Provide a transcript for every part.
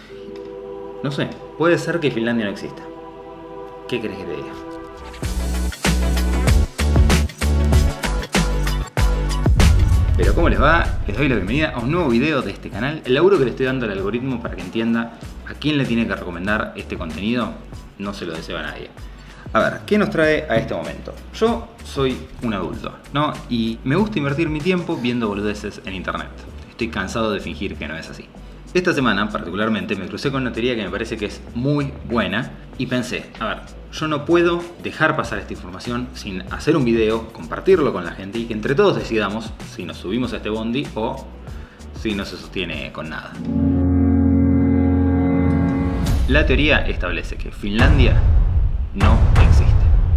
No sé, puede ser que Finlandia no exista. ¿Qué crees que te diga? Pero ¿cómo les va? Les doy la bienvenida a un nuevo video de este canal. El laburo que le estoy dando al algoritmo para que entienda a quién le tiene que recomendar este contenido no se lo deseo a nadie. A ver, ¿qué nos trae a este momento? Yo soy un adulto, ¿no? Y me gusta invertir mi tiempo viendo boludeces en internet. Estoy cansado de fingir que no es así. Esta semana, particularmente, me crucé con una teoría que me parece que es muy buena y pensé, a ver, yo no puedo dejar pasar esta información sin hacer un video, compartirlo con la gente y que entre todos decidamos si nos subimos a este bondi o si no se sostiene con nada. La teoría establece que Finlandia no existe.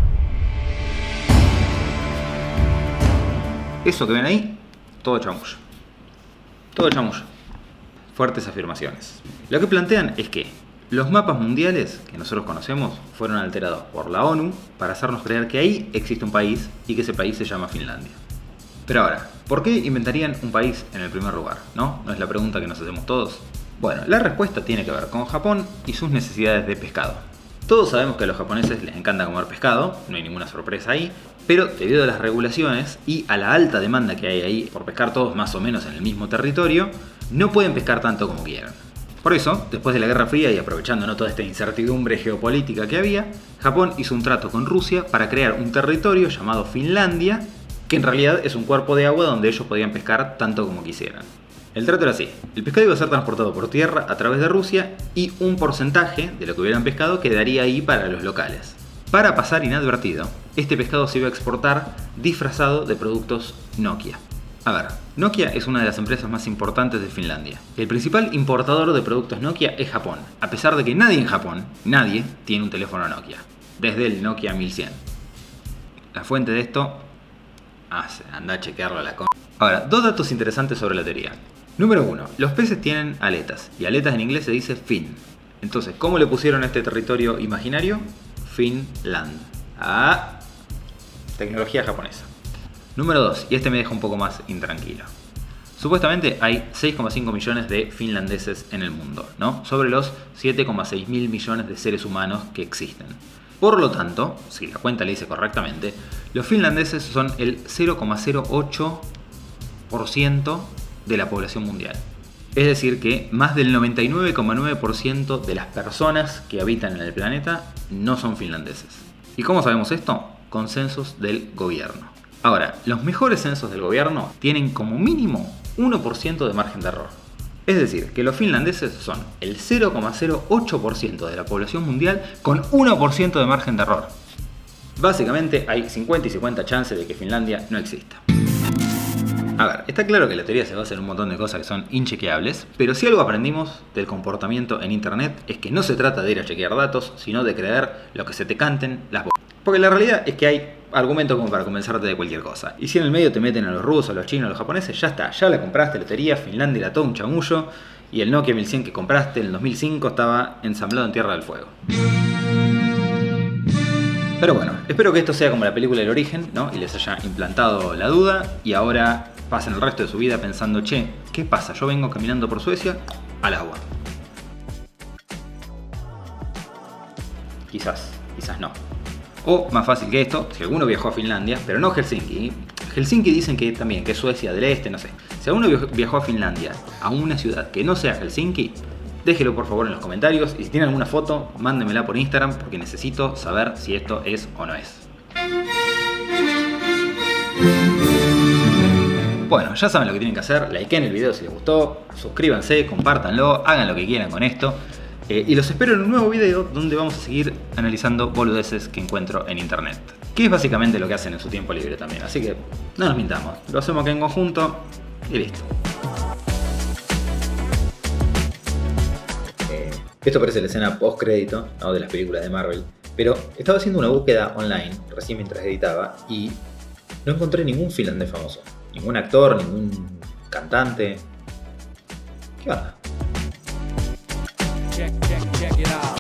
Eso que ven ahí, todo chamullo. Todo chamullo. Fuertes afirmaciones. Lo que plantean es que los mapas mundiales que nosotros conocemos fueron alterados por la ONU para hacernos creer que ahí existe un país y que ese país se llama Finlandia. Pero ahora, ¿por qué inventarían un país en el primer lugar? ¿No? ¿No es la pregunta que nos hacemos todos? Bueno, la respuesta tiene que ver con Japón y sus necesidades de pescado. Todos sabemos que a los japoneses les encanta comer pescado, no hay ninguna sorpresa ahí, pero debido a las regulaciones y a la alta demanda que hay ahí por pescar todos más o menos en el mismo territorio, no pueden pescar tanto como quieran. Por eso, después de la Guerra Fría y aprovechando toda esta incertidumbre geopolítica que había, Japón hizo un trato con Rusia para crear un territorio llamado Finlandia, que en realidad es un cuerpo de agua donde ellos podían pescar tanto como quisieran. El trato era así, el pescado iba a ser transportado por tierra a través de Rusia y un porcentaje de lo que hubieran pescado quedaría ahí para los locales. Para pasar inadvertido, este pescado se iba a exportar disfrazado de productos Nokia. A ver, Nokia es una de las empresas más importantes de Finlandia. El principal importador de productos Nokia es Japón, a pesar de que nadie en Japón, nadie, tiene un teléfono Nokia, desde el Nokia 1100. La fuente de esto, anda a chequearlo a la con... Ahora, dos datos interesantes sobre la teoría. Número 1. Los peces tienen aletas, y aletas en inglés se dice fin. Entonces, ¿cómo le pusieron a este territorio imaginario? Finland. Ah, tecnología japonesa. Número 2, y este me deja un poco más intranquilo. Supuestamente hay 6,5 millones de finlandeses en el mundo, ¿no? Sobre los 7,6 mil millones de seres humanos que existen. Por lo tanto, si la cuenta le dice correctamente, los finlandeses son el 0,08% de la población mundial. Es decir que más del 99,9% de las personas que habitan en el planeta no son finlandeses. ¿Y cómo sabemos esto? Con censos del gobierno. Ahora, los mejores censos del gobierno tienen como mínimo 1% de margen de error. Es decir, que los finlandeses son el 0,08% de la población mundial con 1% de margen de error. Básicamente hay 50 y 50 chances de que Finlandia no exista. A ver, está claro que la teoría se basa en un montón de cosas que son inchequeables, pero si algo aprendimos del comportamiento en internet es que no se trata de ir a chequear datos, sino de creer lo que se te canten las bolas. Porque la realidad es que hay argumentos como para convencerte de cualquier cosa. Y si en el medio te meten a los rusos, a los chinos, a los japoneses, ya está, ya la compraste, la teoría, Finlandia era todo un chamullo, y el Nokia 1100 que compraste en el 2005 estaba ensamblado en Tierra del Fuego. Pero bueno, espero que esto sea como la película El Origen, ¿no? Y les haya implantado la duda y ahora pasen el resto de su vida pensando, che, ¿qué pasa? Yo vengo caminando por Suecia al agua. Quizás no. O más fácil que esto, si alguno viajó a Finlandia, pero no Helsinki. Helsinki dicen que también, que es Suecia del Este, no sé. Si alguno viajó a Finlandia, a una ciudad que no sea Helsinki, déjelo por favor en los comentarios y si tienen alguna foto, mándenmela por Instagram porque necesito saber si esto es o no es. Bueno, ya saben lo que tienen que hacer, likeen el video si les gustó, suscríbanse, compártanlo, hagan lo que quieran con esto. Y los espero en un nuevo video donde vamos a seguir analizando boludeces que encuentro en internet. Que es básicamente lo que hacen en su tiempo libre también, así que no nos mintamos, lo hacemos aquí en conjunto y listo. Esto parece la escena post crédito, ¿no?, de las películas de Marvel. Pero estaba haciendo una búsqueda online, recién mientras editaba, y no encontré ningún finlandés famoso. Ningún actor, ningún cantante. ¿Qué onda?